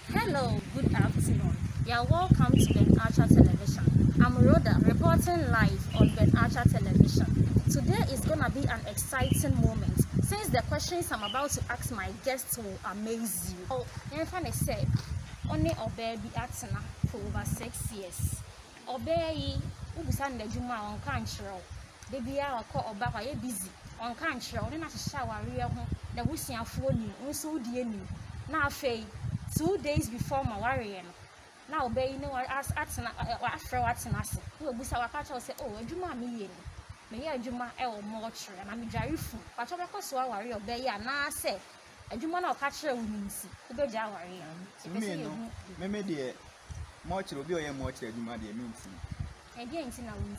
Hello, good afternoon. You are welcome to Ben Archer Television. I'm Rhoda, reporting live on Ben Archer Television. Today is gonna be an exciting moment since the questions I'm about to ask my guests will amaze you. Oh, Yanfane said, only Obey be Atsana for over 6 years. Obey, Ubusan the Juma on Control. The Bia or Oba busy on Control, only not a shower, the Wussian phone, also the enemy. Now, Faye. 2 days before my warrior. Now, be you know, as after what's an asset, we will catch us say, oh, a Juma me, may a Juma el mortuary, and I'm very full. But I was so worry of Bay, and I say, a Juma no catch her women see, to go Jawari. Maybe the much will be a much that you might mean. Again,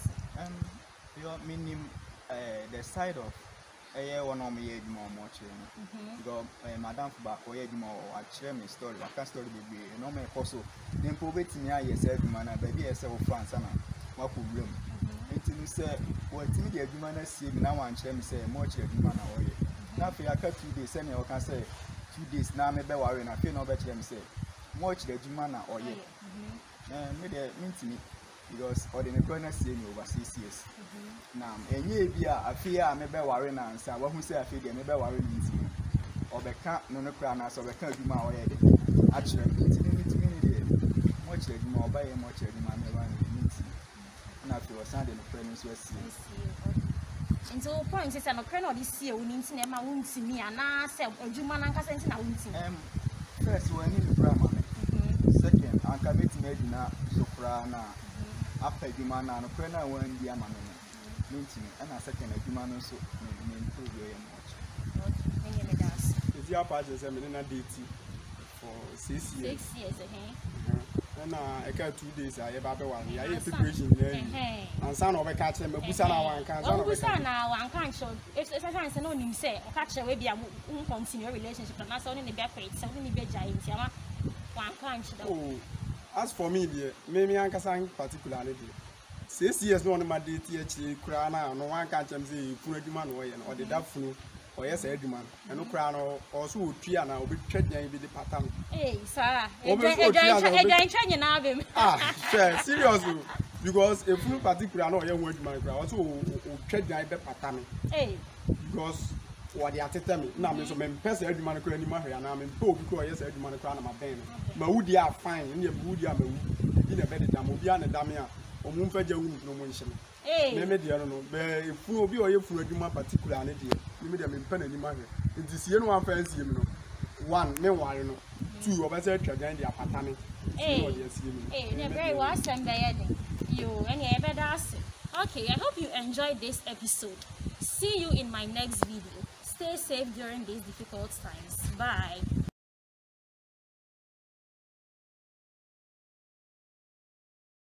Your meaning the side of a year one on me, more much. Because Madame Back or more, I share my story. I can't story be a normal apostle. Then probate me, I said, man, baby, I said, France, and what problem. Until you say, what immediate human see now and share me say, much of human away. Now, for I cut 2 days, and I can say 2 days now, maybe worry, and I feel no better than say, much the human or ye. Maybe mean to me. Because ordinary corner see me over 6 years. Now, and ye be a fear, I may be worrying and say, what who say I feel they may be worrying me. Or the cat, no crown, or the cat, you my way. Actually, it's much more by a much of my meeting. And after a Sunday, the friends were seeing. And so, point is, I'm a crown of this year, we need to name my wound to me, and I said, a Juman and Cassin, I won't see. First, when in the grammar. Second, I'm coming to make now, soprano. After the man and a friend, I went the amman meeting, and a second, a human also improve very much. It's your parties, I mean, a DT for 6 years. 6 years, And I got 2 days, I have one. I have preparation there. And son of a catch him, but Busana one can't. Oh, Busana one can't show. If a chance, no name say, or catch away, I won't continue relationship, and that's only the back page, so only be giant. One can't. Oh, as for me, dear, maybe I can say particularly. 6 years, no one of my DTH, Krana, no one can't say, put a man away, or the Daphne. Or yes, Edman, and no crown also Triana will be treading with the pattern. Eh, sir, I train you now. Ah, seriously, because a full particular no young word, my also tread the pattern. Eh, because what they are telling me now, so men pass every man crown in my hair, and I'm in poor because yes, every man crown my band. But would they are fine in your wood, in a better Damobian and Damia, or Mumfeja promotion. Maybe I don't know, but if you be or if you do my particular idea, you made them in pen and money. It is you know one fancy, you know. One, no one, two of us are trying their pattern. Very well, you and you ever does. Okay, I hope you enjoyed this episode. See you in my next video. Stay safe during these difficult times. Bye.